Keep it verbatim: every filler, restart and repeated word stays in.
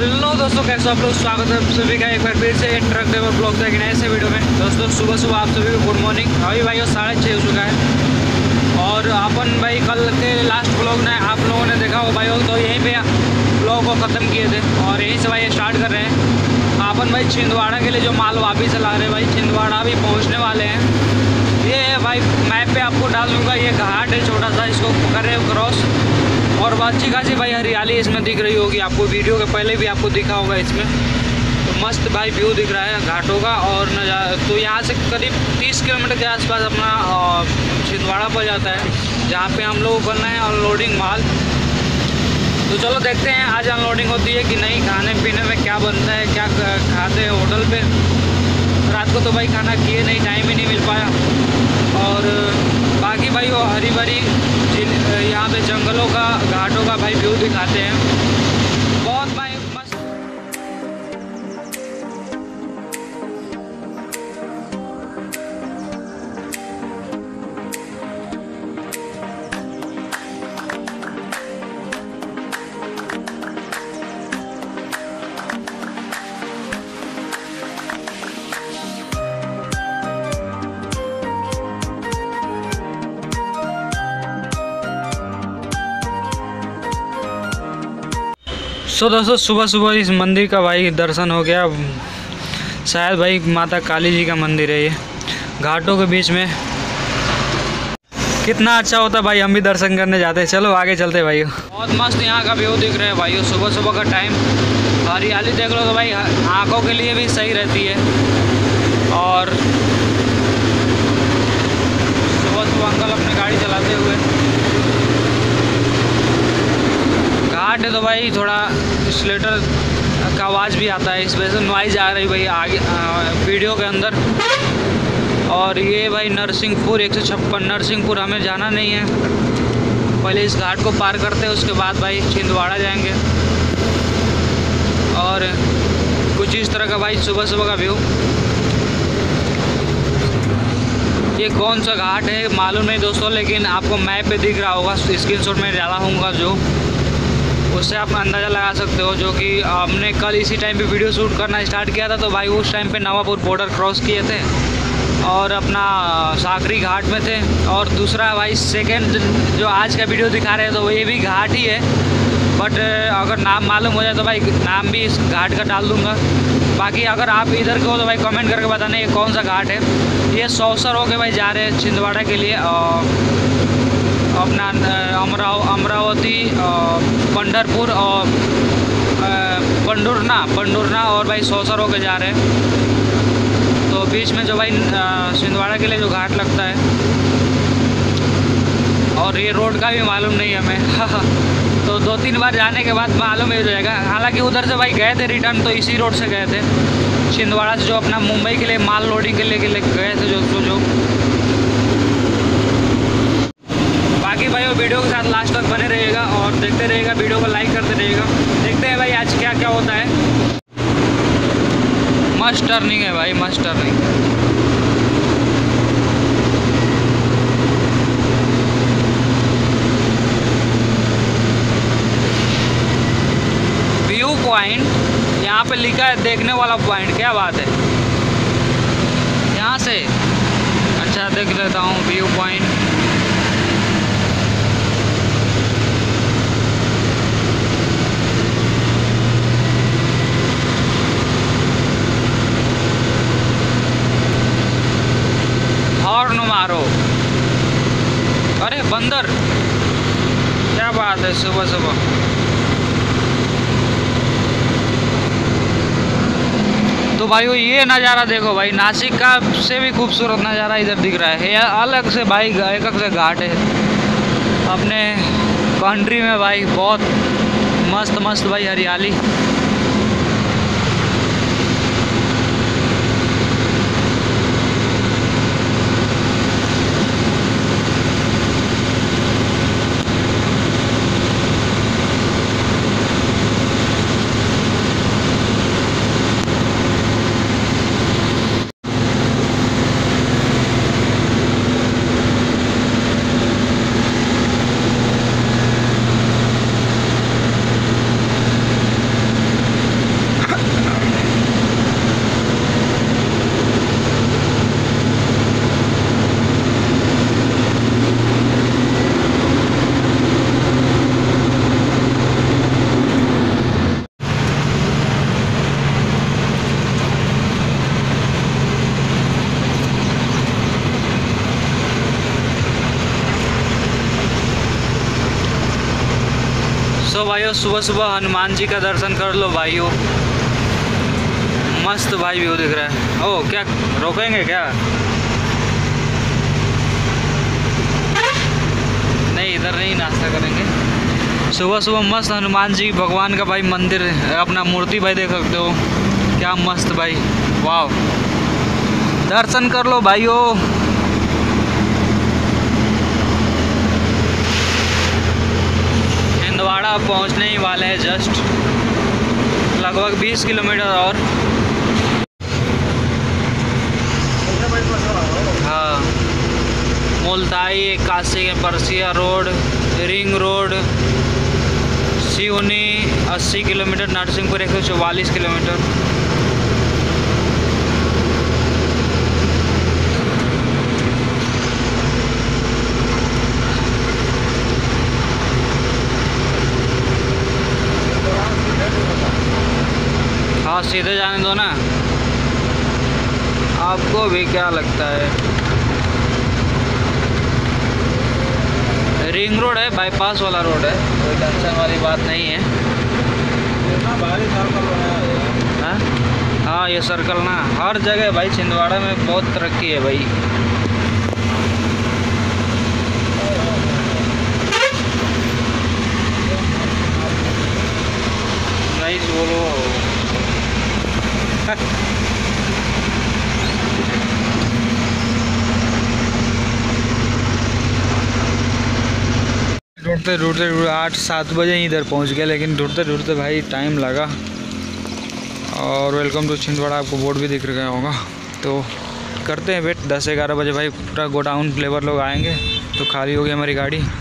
Hello दोस्तों, कैसे आप लोग। स्वागत है आप सभी का एक बार फिर से ट्रक ड्राइवर ब्लॉग का एक नए से वीडियो में। दोस्तों सुबह सुबह आप सभी को गुड मॉर्निंग। अभी भाई साढ़े छः हो चुका है और अपन भाई कल के लास्ट ब्लॉग ने आप लोगों ने देखा हो भाई, तो यहीं पे ब्लॉग को ख़त्म किए थे और यहीं से भाई स्टार्ट कर रहे हैं। अपन भाई छिंदवाड़ा के लिए जो माल वापस ला रहे हैं भाई, छिंदवाड़ा भी पहुँचने वाले हैं। ये है भाई, मैप पे आपको डाल दूँगा, ये घाट है छोटा सा, इसको करें क्रॉस। और अच्छी खासी भाई हरियाली इसमें दिख रही होगी आपको, वीडियो के पहले भी आपको दिखा होगा इसमें। तो मस्त भाई व्यू दिख रहा है घाटों का। और तो यहाँ से करीब तीस किलोमीटर के आसपास अपना छिंदवाड़ा पर जाता है, जहाँ पे हम लोग करना है अनलोडिंग माल। तो चलो देखते हैं आज अनलोडिंग होती है कि नहीं, खाने पीने में क्या बनता है, क्या खाते हैं होटल पे। रात को तो भाई खाना किए नहीं, टाइम ही नहीं मिल पाया। और बाकी भाई वो हरी भरी यहाँ पे जंगलों का, घाटों का भाई व्यू दिखाते हैं बहुत भाई मस्त। सो so, दोस्तों सुबह सुबह इस मंदिर का भाई दर्शन हो गया। शायद भाई माता काली जी का मंदिर है ये, घाटों के बीच में। कितना अच्छा होता भाई, हम भी दर्शन करने जाते। चलो आगे चलते भाई। बहुत मस्त यहाँ का व्यू दिख रहा है भाई, सुबह सुबह का टाइम। हरियाली देख लो तो भाई आँखों के लिए भी सही रहती है। और सुबह सुबह अंकल अपनी गाड़ी चलाते हुए, घाट है तो भाई थोड़ा स्लेटर का आवाज़ भी आता है, इस वजह से नॉइज़ आ रही भाई आगे आ, वीडियो के अंदर। और ये भाई नरसिंहपुर एक सौ छप्पन नरसिंहपुर हमें जाना नहीं है, पहले इस घाट को पार करते हैं, उसके बाद भाई छिंदवाड़ा जाएंगे। और कुछ इस तरह का भाई सुबह सुबह का व्यू। ये कौन सा घाट है मालूम नहीं दोस्तों, लेकिन आपको मैप पे दिख रहा होगा, स्क्रीनशॉट में डाला हूँगा जो, उससे आप अंदाज़ा लगा सकते हो। जो कि हमने कल इसी टाइम पे वीडियो शूट करना स्टार्ट किया था, तो भाई उस टाइम पे नवापुर बॉर्डर क्रॉस किए थे और अपना साकरी घाट में थे। और दूसरा भाई सेकेंड जो आज का वीडियो दिखा रहे हैं तो ये भी घाट ही है, बट अगर नाम मालूम हो जाए तो भाई नाम भी इस घाट का डाल दूँगा। बाकी अगर आप इधर के हो तो भाई कमेंट करके बताना ये कौन सा घाट है। ये सौसर होके भाई जा रहे हैं छिंदवाड़ा के लिए, अपना अमराव अमरावती पंढरपुर और पंडुरना पंडुरना और भाई सौसर होके जा रहे हैं। तो बीच में जो भाई छिंदवाड़ा के लिए जो घाट लगता है, और ये रोड का भी मालूम नहीं हमें तो दो तीन बार जाने के बाद मालूम हो जाएगा। हालांकि उधर से भाई गए थे रिटर्न, तो इसी रोड से गए थे छिंदवाड़ा से, जो अपना मुंबई के लिए माल लोडिंग के लिए गए थे जो जो, जो। बाकी भाई वो वीडियो के साथ लास्ट तक बने रहिएगा और देखते रहिएगा, वीडियो को लाइक करते रहिएगा। देखते हैं भाई आज क्या क्या होता है। मस्त टर्निंग है भाई, मस्त टर्निंग। व्यू पॉइंट यहाँ पे लिखा है, देखने वाला पॉइंट, क्या बात है। यहाँ से अच्छा देख लेता हूँ व्यू पॉइंट। हॉर्न मारो, अरे बंदर, क्या बात है सुबह सुबह। तो भाई ये नज़ारा देखो भाई, नासिक का से भी खूबसूरत नज़ारा इधर दिख रहा है। ये अलग से भाई एक से घाट है अपने कंट्री में भाई, बहुत मस्त मस्त भाई हरियाली। भाइयों सुबह सुबह हनुमान जी का दर्शन कर लो भाइयों। मस्त भाई व्यू दिख रहा है। ओ क्या रोकेंगे क्या? नहीं इधर नहीं नाश्ता करेंगे। सुबह सुबह मस्त हनुमान जी भगवान का भाई मंदिर अपना मूर्ति भाई देख सकते हो, क्या मस्त भाई, वाह। दर्शन कर लो भाइयों। छिंदवाड़ा पहुंचने ही वाले हैं, जस्ट लगभग बीस किलोमीटर और। हाँ मुल्ताई, काशी के Parasia road, ring road, Seoni अस्सी किलोमीटर, नरसिंहपुर एक सौ चौवालीस किलोमीटर। हाँ सीधे जाने दो ना, आपको भी क्या लगता है? रिंग रोड है, बाईपास वाला रोड है, कोई टेंशन वाली बात नहीं है। हाँ हाँ ये सर्कल ना हर जगह भाई, छिंदवाड़ा में बहुत तरक्की है भाई। नाइस बोलो। ढूंढते ढूंढते आठ सात बजे इधर पहुंच गए, लेकिन ढूंढते ढूंढते भाई टाइम लगा। और वेलकम टू छिंदवाड़ा आपको बोर्ड भी दिख रहा होगा। तो करते हैं वेट, दस ग्यारह बजे भाई पूरा गोडाउन लेबर लोग आएंगे तो खाली होगी हमारी गाड़ी।